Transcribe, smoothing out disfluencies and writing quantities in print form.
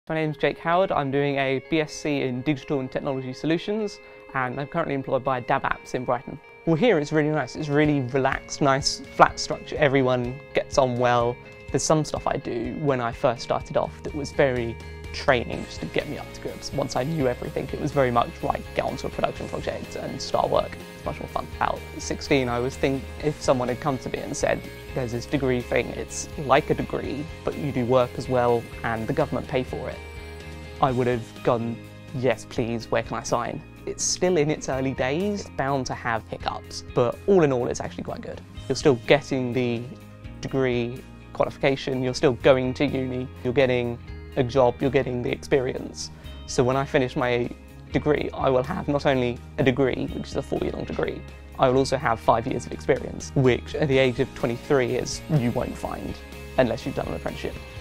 My name's Jake Howard. I'm doing a BSc in Digital and Technology Solutions, and I'm currently employed by DabApps in Brighton. Well, here it's really nice. It's really relaxed, nice, flat structure. Everyone gets on well. There's some stuff I do when I first started off that was very training, just to get me up to grips. Once I knew everything, it was very much right, get onto a production project and start work. It's much more fun. About 16, I was thinking if someone had come to me and said, there's this degree thing, it's like a degree, but you do work as well and the government pay for it, I would have gone, yes please, where can I sign? It's still in its early days, it's bound to have hiccups, but all in all it's actually quite good. You're still getting the degree qualification, you're still going to uni, you're getting a job, you're getting the experience. So when I finish my degree, I will have not only a degree, which is a 4-year-long degree, I will also have 5 years of experience, which at the age of 23 you won't find unless you've done an apprenticeship.